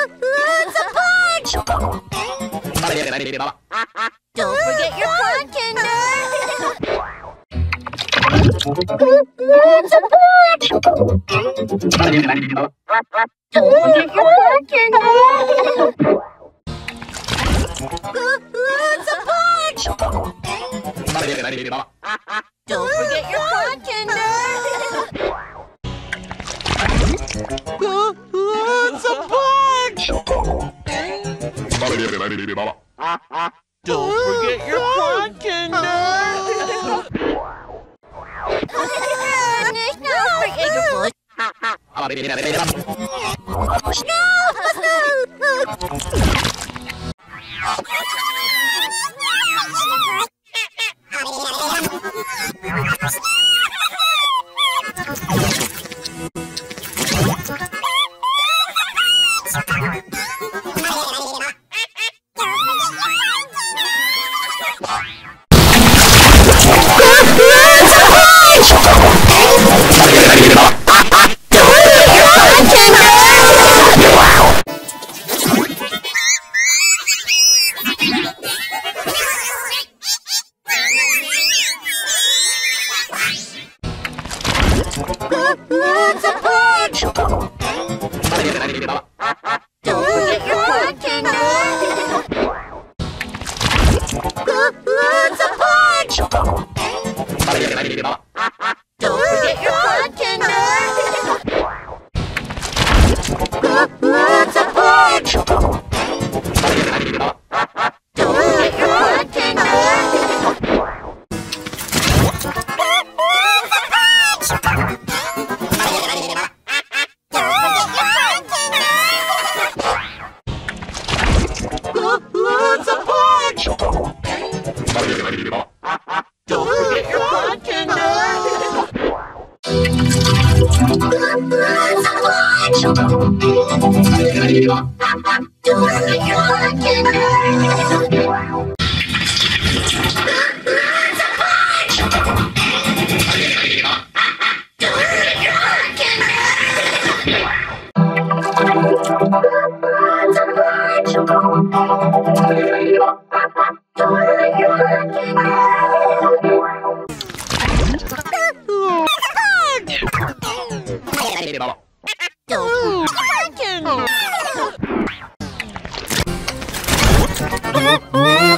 It's a punch! Don't forget your bartender! It's a punch! Don't forget your bartender! It's a punch! Don't forget your bartender! It's a punch! Don't forget your bartender! Don't forget your bush! It's a punch! Don't forget your bartender! It's a punch! Don't forget your bartender! It's a punch! Don't forget your bartender! It's a punch! Don't forget your bartender! It's a punch! Don't forget your bartender! It's a punch! Don't forget your bartender! It's a punch! Don't